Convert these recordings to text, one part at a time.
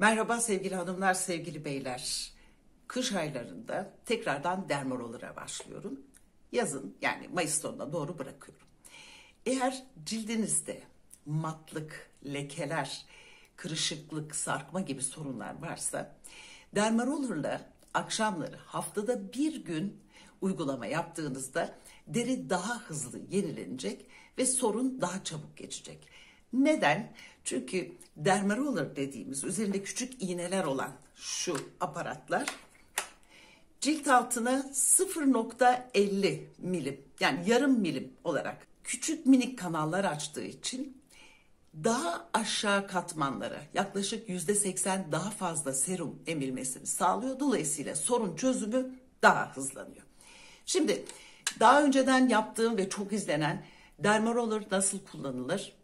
Merhaba sevgili hanımlar, sevgili beyler. Kış aylarında tekrardan dermarollara başlıyorum. Yazın yani Mayıs sonuna doğru bırakıyorum. Eğer cildinizde matlık, lekeler, kırışıklık, sarkma gibi sorunlar varsa dermarollerle akşamları haftada bir gün uygulama yaptığınızda deri daha hızlı yenilenecek ve sorun daha çabuk geçecek. Neden? Çünkü dermaroller dediğimiz üzerinde küçük iğneler olan şu aparatlar cilt altına 0,50 milim yani yarım milim olarak küçük minik kanallar açtığı için daha aşağı katmanlara yaklaşık %80 daha fazla serum emilmesini sağlıyor. Dolayısıyla sorun çözümü daha hızlanıyor. Şimdi daha önceden yaptığım ve çok izlenen dermaroller nasıl kullanılır?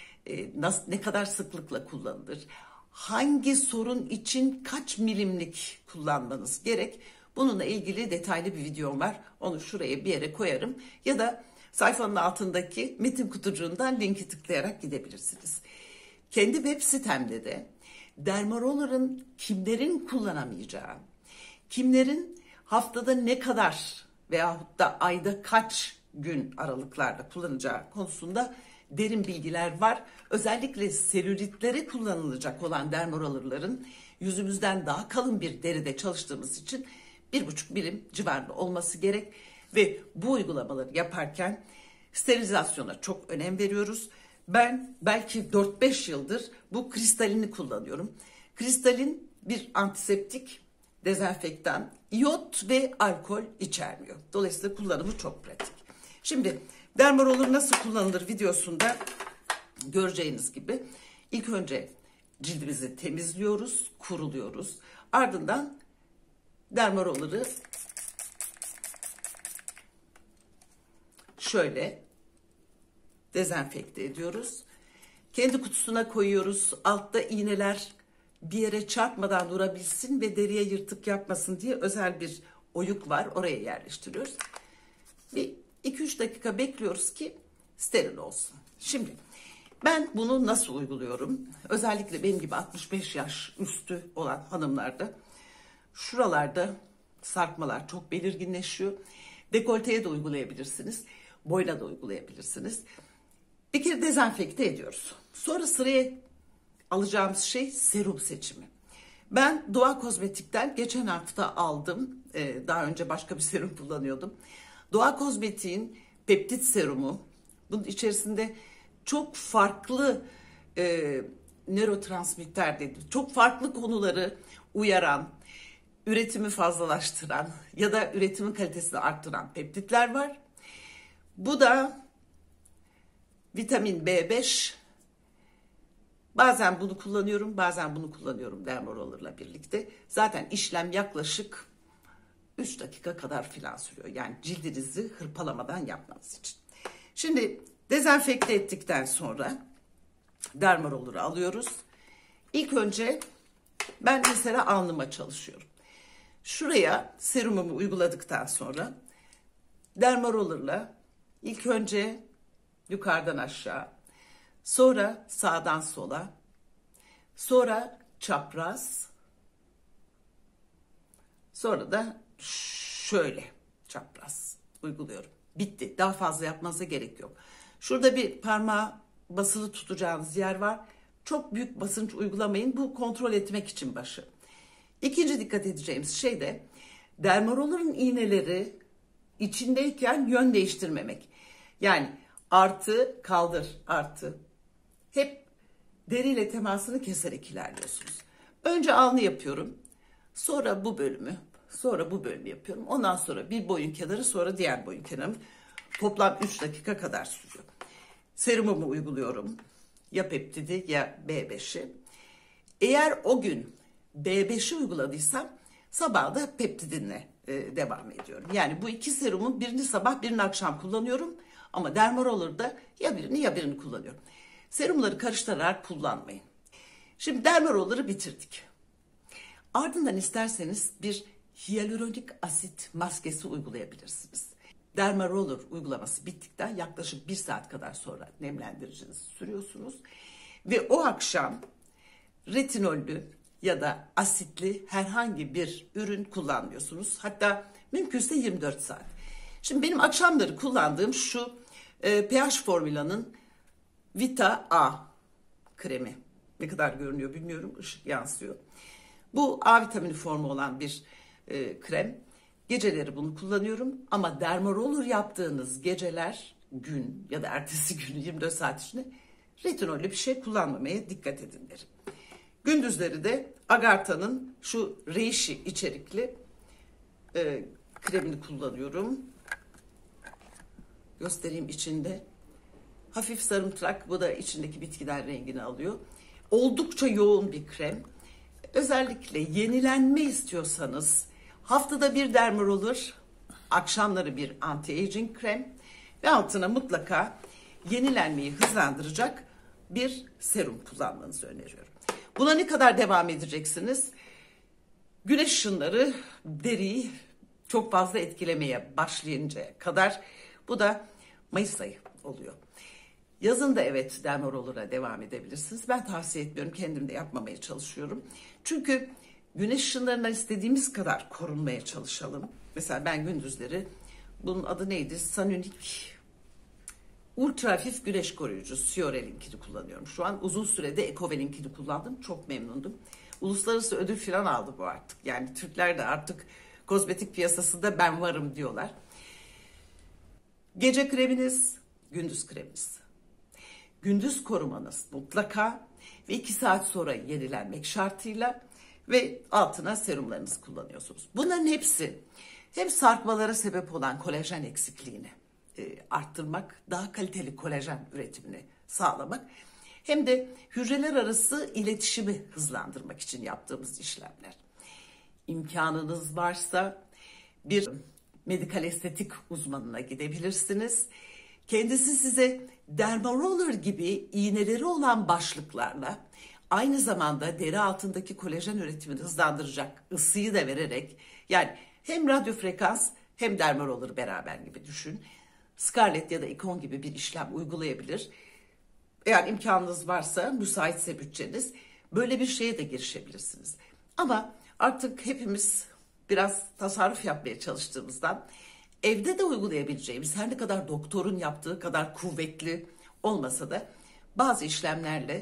Ne kadar sıklıkla kullanılır? Hangi sorun için kaç milimlik kullanmanız gerek? Bununla ilgili detaylı bir videom var. Onu şuraya bir yere koyarım. Ya da sayfanın altındaki metin kutucuğundan linki tıklayarak gidebilirsiniz. Kendi web sitemde de dermaroller'ın kimlerin kullanamayacağı, kimlerin haftada ne kadar veyahut da ayda kaç gün aralıklarla kullanacağı konusunda derin bilgiler var. Özellikle selülitlere kullanılacak olan dermaroller'ların yüzümüzden daha kalın bir deride çalıştığımız için 1,5 milim civarında olması gerek ve bu uygulamaları yaparken sterilizasyona çok önem veriyoruz. Ben belki 4-5 yıldır bu kristalini kullanıyorum. Kristalin bir antiseptik, dezenfektan, iot ve alkol içermiyor. Dolayısıyla kullanımı çok pratik. Şimdi dermaroller nasıl kullanılır videosunda göreceğiniz gibi ilk önce cildimizi temizliyoruz, kuruluyoruz. Ardından dermaroller'ı şöyle dezenfekte ediyoruz. Kendi kutusuna koyuyoruz. Altta iğneler bir yere çarpmadan durabilsin ve deriye yırtık yapmasın diye özel bir oyuk var. Oraya yerleştiriyoruz. Bir 2-3 dakika bekliyoruz ki steril olsun. Şimdi ben bunu nasıl uyguluyorum? Özellikle benim gibi 65 yaş üstü olan hanımlarda şuralarda sarkmalar çok belirginleşiyor. Dekolteye de uygulayabilirsiniz. Boyna da uygulayabilirsiniz. Bir kere dezenfekte ediyoruz. Sonra sıraya alacağımız şey serum seçimi. Ben Doğa Kozmetik'ten geçen hafta aldım. Daha önce başka bir serum kullanıyordum. Doğa Kozmetik'in peptit serumu. Bunun içerisinde çok farklı nörotransmitter dedi. Çok farklı konuları uyaran, üretimi fazlalaştıran ya da üretimin kalitesini arttıran peptitler var. Bu da vitamin B5. Bazen bunu kullanıyorum, bazen bunu kullanıyorum dermaroller'la birlikte. Zaten işlem yaklaşık 3 dakika kadar filan sürüyor. Yani cildinizi hırpalamadan yapmanız için. Şimdi dezenfekte ettikten sonra dermaroller'ı alıyoruz. İlk önce ben mesela alnıma çalışıyorum. Şuraya serumumu uyguladıktan sonra dermaroller'la ilk önce yukarıdan aşağı, sonra sağdan sola, sonra çapraz, sonra da şöyle çapraz uyguluyorum. Bitti. Daha fazla yapmanıza gerek yok. Şurada bir parmağı basılı tutacağınız yer var. Çok büyük basınç uygulamayın. Bu kontrol etmek için başı. İkinci dikkat edeceğimiz şey de dermaroller'ın iğneleri içindeyken yön değiştirmemek. Yani artı kaldır artı. Hep deriyle temasını keserek ilerliyorsunuz. Önce alnı yapıyorum. Sonra bu bölümü. Sonra bu bölümü yapıyorum. Ondan sonra bir boyun kenarı, sonra diğer boyun kenarı. Toplam 3 dakika kadar sürüyor. Serumumu uyguluyorum. Ya peptidi ya B5'i. Eğer o gün B5'i uyguladıysam sabah da peptidinle devam ediyorum. Yani bu iki serumun birini sabah birini akşam kullanıyorum. Ama dermaroller'da ya birini ya birini kullanıyorum. Serumları karıştırarak kullanmayın. Şimdi dermaroller'ı bitirdik. Ardından isterseniz bir hyaluronik asit maskesi uygulayabilirsiniz. Dermaroller uygulaması bittikten yaklaşık 1 saat kadar sonra nemlendiricinizi sürüyorsunuz. Ve o akşam retinollü ya da asitli herhangi bir ürün kullanmıyorsunuz. Hatta mümkünse 24 saat. Şimdi benim akşamları kullandığım şu pH Formula'nın Vita A kremi. Ne kadar görünüyor bilmiyorum, ışık yansıyor. Bu A vitamini formu olan bir krem. Geceleri bunu kullanıyorum ama dermaroller yaptığınız geceler, gün ya da ertesi gün 24 saat içinde retinollü bir şey kullanmamaya dikkat edin derim. Gündüzleri de Agartha'nın şu reishi içerikli kremini kullanıyorum. Göstereyim içinde. Hafif sarımtırak, bu da içindeki bitkiden rengini alıyor. Oldukça yoğun bir krem. Özellikle yenilenme istiyorsanız haftada bir dermaroller, akşamları bir anti-aging krem ve altına mutlaka yenilenmeyi hızlandıracak bir serum kullanmanızı öneriyorum. Buna ne kadar devam edeceksiniz? Güneş ışınları deriyi çok fazla etkilemeye başlayıncaya kadar, bu da Mayıs ayı oluyor. Yazın da evet dermaroller'a devam edebilirsiniz. Ben tavsiye etmiyorum, kendim de yapmamaya çalışıyorum. Çünkü güneş ışınlarından istediğimiz kadar korunmaya çalışalım. Mesela ben gündüzleri, bunun adı neydi? Sanunik Ultra Hafif Güneş Koruyucu Siorel'inkini kullanıyorum. Şu an uzun sürede Ecover'inkini kullandım. Çok memnundum. Uluslararası ödül falan aldı bu artık. Yani Türkler de artık kozmetik piyasasında ben varım diyorlar. Gece kreminiz, gündüz kreminiz. Gündüz korumanız mutlaka ve 2 saat sonra yenilenmek şartıyla ve altına serumlarınızı kullanıyorsunuz. Bunların hepsi hem sarkmalara sebep olan kolajen eksikliğini arttırmak, daha kaliteli kolajen üretimini sağlamak, hem de hücreler arası iletişimi hızlandırmak için yaptığımız işlemler. İmkanınız varsa bir medikal estetik uzmanına gidebilirsiniz. Kendisi size dermaroller gibi iğneleri olan başlıklarla aynı zamanda deri altındaki kolajen üretimini hızlandıracak ısıyı da vererek, yani hem radyo frekans hem dermaroller beraber gibi düşün. Scarlett ya da Icon gibi bir işlem uygulayabilir. Eğer imkanınız varsa, müsaitse bütçeniz, böyle bir şeye de girişebilirsiniz. Ama artık hepimiz biraz tasarruf yapmaya çalıştığımızdan evde de uygulayabileceğimiz, her ne kadar doktorun yaptığı kadar kuvvetli olmasa da bazı işlemlerle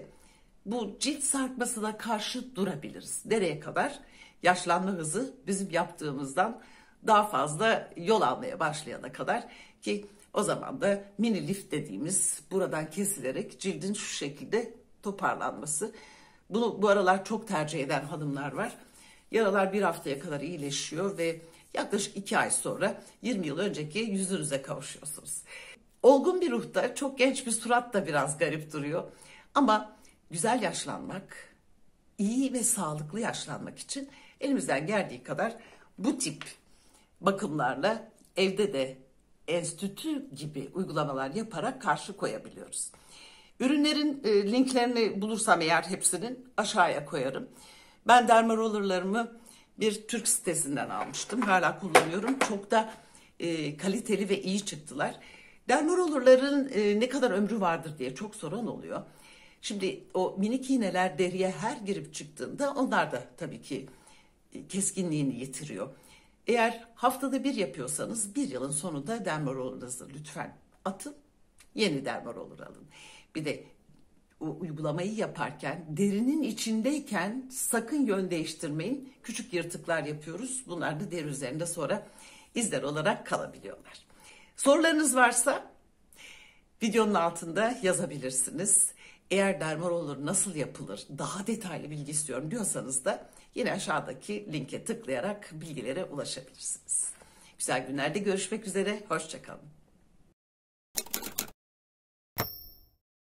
bu cilt sarkmasına karşı durabiliriz. Nereye kadar? Yaşlanma hızı bizim yaptığımızdan daha fazla yol almaya başlayana kadar, ki o zaman da mini lift dediğimiz, buradan kesilerek cildin şu şekilde toparlanması. Bunu bu aralar çok tercih eden hanımlar var. Yaralar bir haftaya kadar iyileşiyor ve yaklaşık 2 ay sonra 20 yıl önceki yüzünüze kavuşuyorsunuz. Olgun bir ruhta çok genç bir surat da biraz garip duruyor. Ama güzel yaşlanmak, iyi ve sağlıklı yaşlanmak için elimizden geldiği kadar bu tip bakımlarla evde de enstitü gibi uygulamalar yaparak karşı koyabiliyoruz. Ürünlerin linklerini bulursam eğer hepsinin aşağıya koyarım. Ben dermaroller'larımı bir Türk sitesinden almıştım. Hala kullanıyorum. Çok da kaliteli ve iyi çıktılar. Dermaroller'ların ne kadar ömrü vardır diye çok soran oluyor. Şimdi o minik iğneler deriye her girip çıktığında onlar da tabii ki keskinliğini yitiriyor. Eğer haftada bir yapıyorsanız 1 yılın sonunda dermaroller'ınızı lütfen atın. Yeni dermaroller alın. Bir de o uygulamayı yaparken derinin içindeyken sakın yön değiştirmeyin. Küçük yırtıklar yapıyoruz. Bunlar da deri üzerinde sonra izler olarak kalabiliyorlar. Sorularınız varsa videonun altında yazabilirsiniz. Eğer dermaroller nasıl yapılır, daha detaylı bilgi istiyorum diyorsanız da yine aşağıdaki linke tıklayarak bilgilere ulaşabilirsiniz. Güzel günlerde görüşmek üzere. Hoşça kalın.